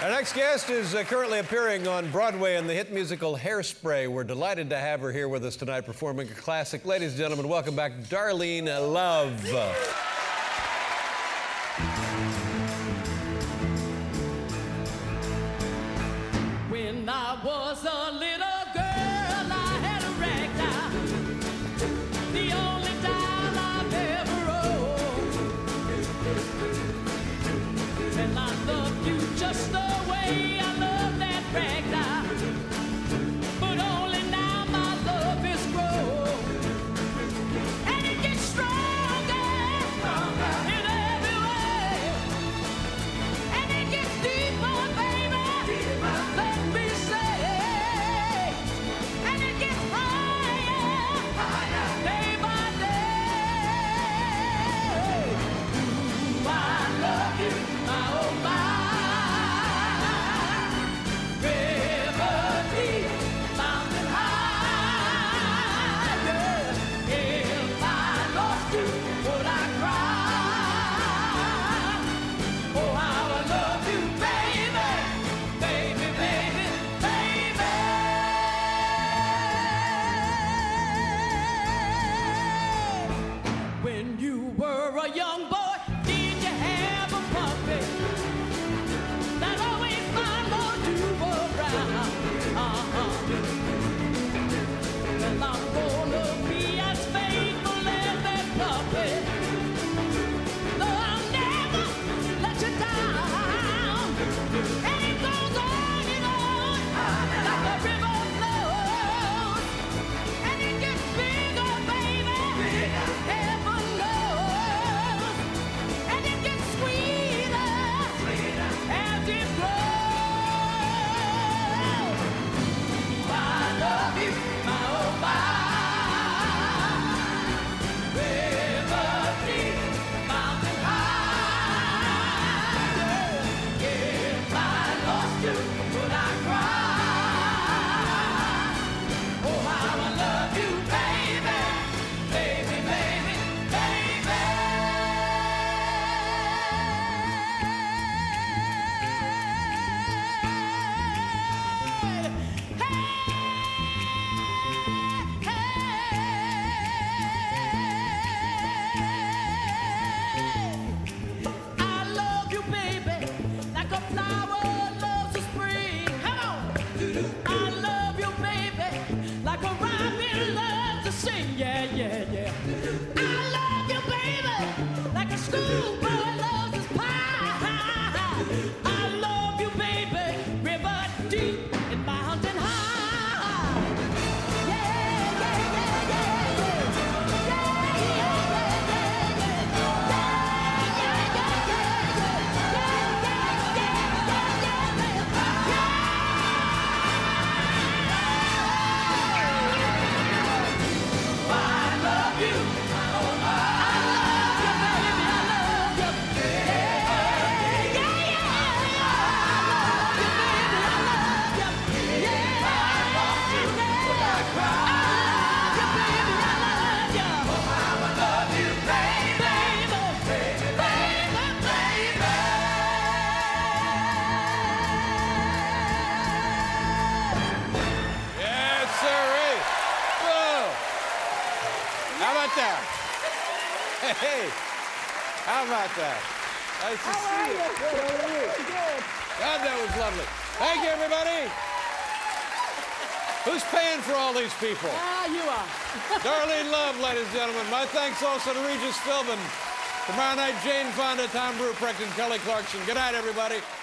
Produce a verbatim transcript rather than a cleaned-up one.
Our next guest is uh, currently appearing on Broadway in the hit musical Hairspray. We're delighted to have her here with us tonight performing a classic. Ladies and gentlemen, welcome back Darlene Love. When I was a little girl, I had a rag doll, the only doll I've ever owned. And I love you just the way I love that rag doll, but only now my love is grown, and it gets stronger, stronger in every way, and it gets deeper, baby, deeper. Let me say, and it gets higher, higher, day by day. Ooh, I love you, my oh my. When you were a young boy, did you have a puppy that always followed you around? Uh-huh. Well, I'm gonna be as faithful as that puppy. No, I'll never let you down. And it goes on and on like a river flows, and it gets bigger, baby. Bigger. I love you, baby, like a robin loves to sing, yeah, yeah, yeah. I love you, baby, like a schoolboy loves his pie. I love you, baby, river deep and mountain high. Yeah, yeah, yeah, yeah, yeah. Yeah, yeah, yeah, yeah, yeah. Yeah, yeah, yeah, yeah, yeah. Yeah, yeah, yeah, yeah, yeah, yeah. How about that? Hey, how about that? Nice to how see are you. you? Good, how are you? Good. God, that was lovely. Thank you, everybody. Who's paying for all these people? Ah, you are. Darlene Love, ladies and gentlemen. My thanks also to Regis Philbin. Tomorrow night, Jane Fonda, Tom Ruprecht, and Kelly Clarkson. Good night, everybody.